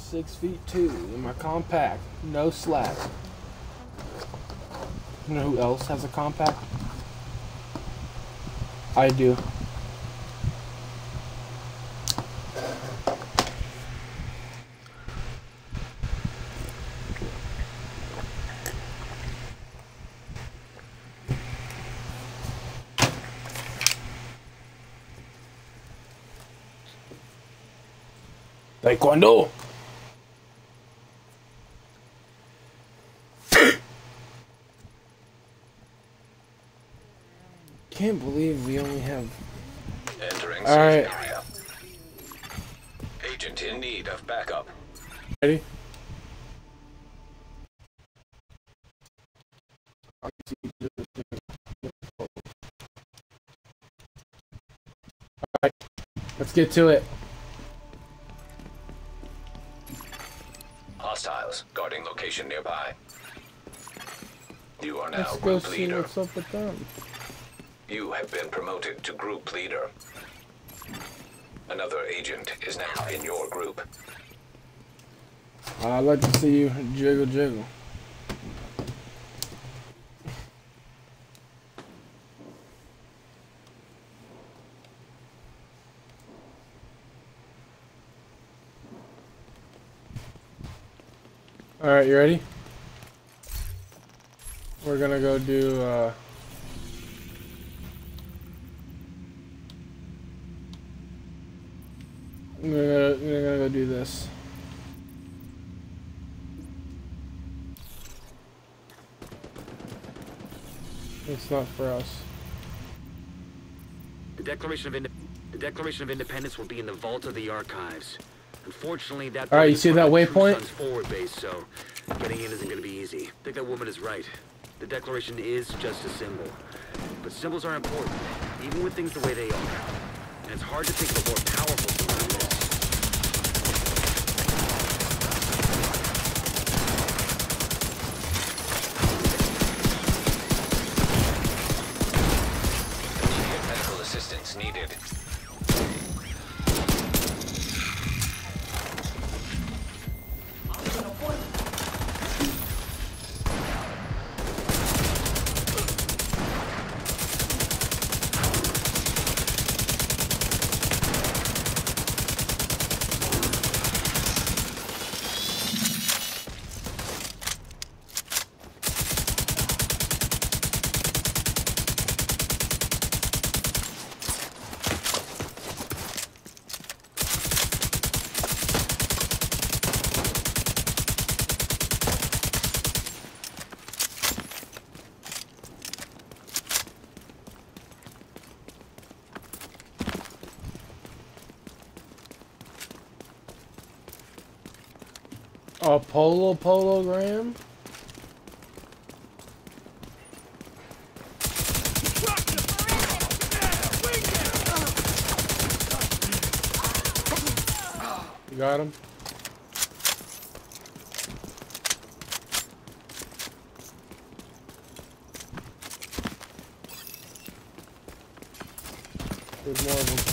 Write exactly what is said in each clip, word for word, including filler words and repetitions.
Six feet two in my compact, no slack. You know who else has a compact? I do. Taekwondo. Can't believe we only have. Entering All right. area. Agent in need of backup. Ready? Alright, let's get to it. Hostiles guarding location nearby. You are now Let's go group see leader. what's up with them. You have been promoted to group leader. Another agent is now in your group. I'd like to see you jiggle jiggle. Alright, you ready? We're gonna go do, uh... I'm gonna, I'm gonna go do this. It's not for us. The Declaration of Inde the Declaration of Independence will be in the vault of the archives. Unfortunately, that. All right, you see that waypoint? Forward base, so getting in isn't going to be easy. I think that woman is right. The Declaration is just a symbol, but symbols are important, even with things the way they are. And it's hard to think of a more powerful symbol than this. Immediate medical assistance needed. A polo pologram? You got him? There's more of them.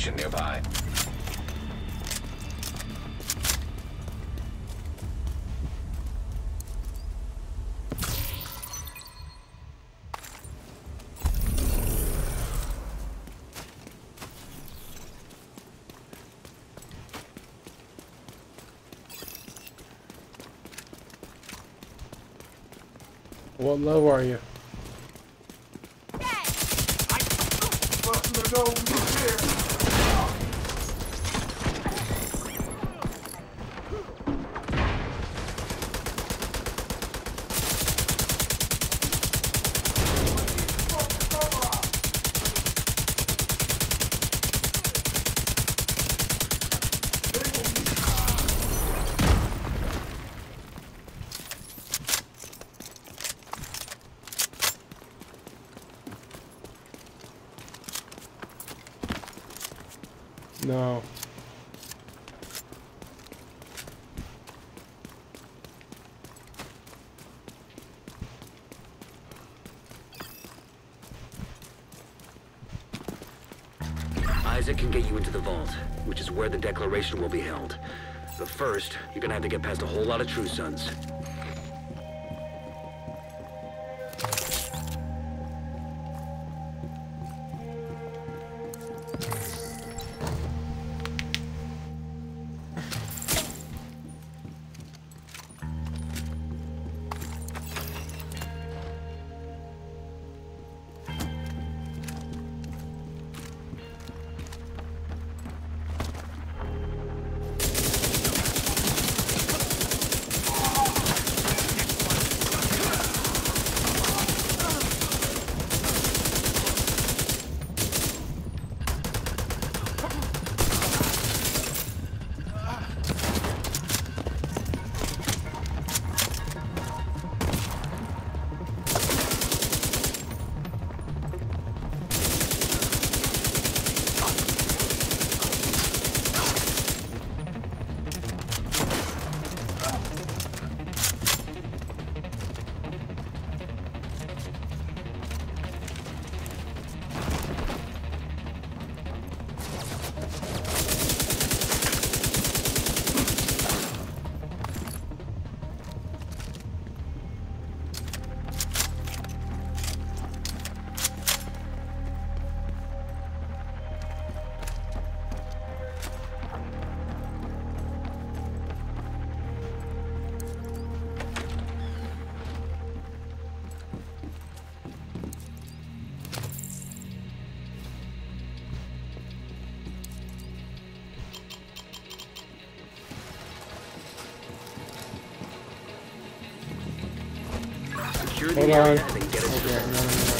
location nearby. What level are you? No. Isaac can get you into the vault, which is where the Declaration will be held. But first, you're gonna have to get past a whole lot of True Sons. Secure the Hold area on. and then get us to the Okay, no, no, no.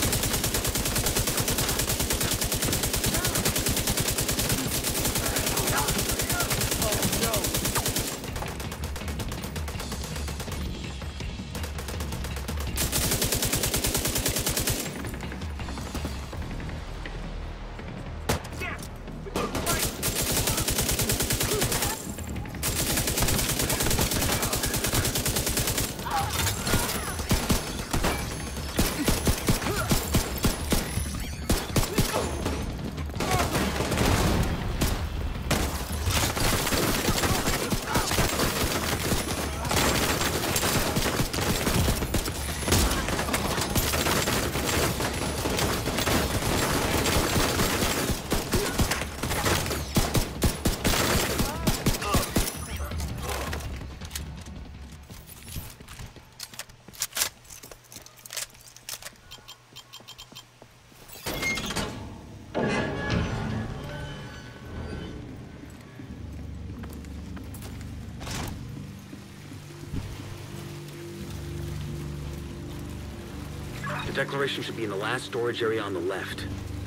The Declaration should be in the last storage area on the left.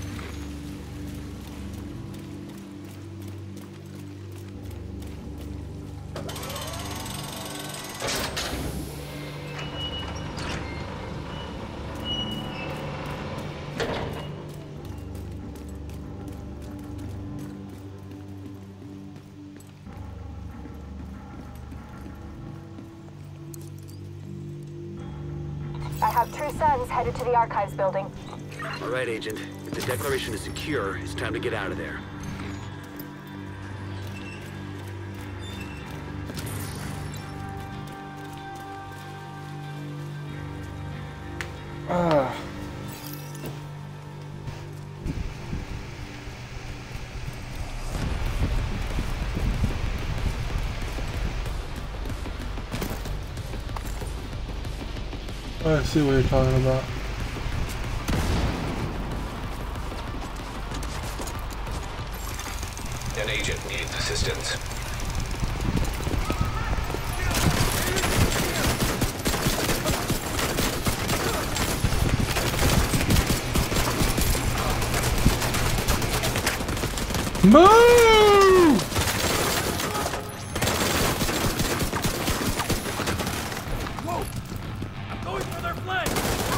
I have True Sons headed to the Archives building. All right, Agent. If the Declaration is secure, it's time to get out of there. I see what you're talking about. An agent needs assistance. Move! Whoa! I'm going for their flank!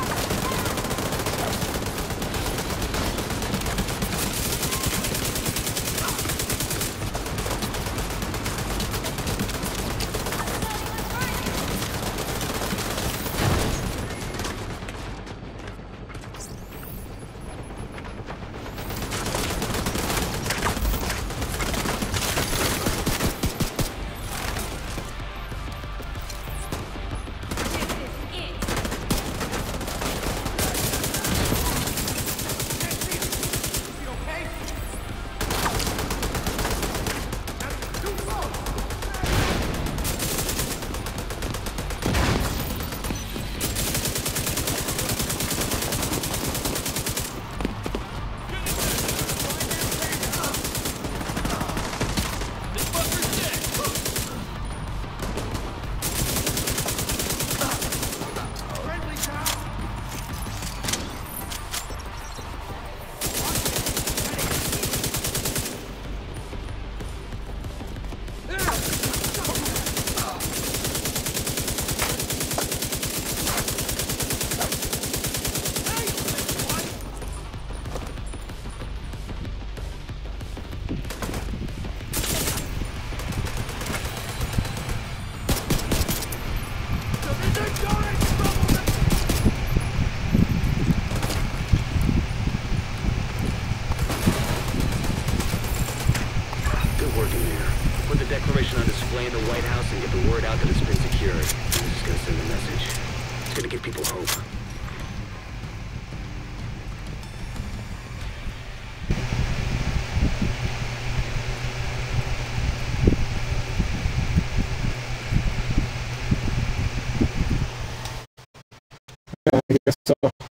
Declaration on display in the White House and get the word out that it's been secured. I'm just gonna send a message. It's gonna give people hope. I guess so.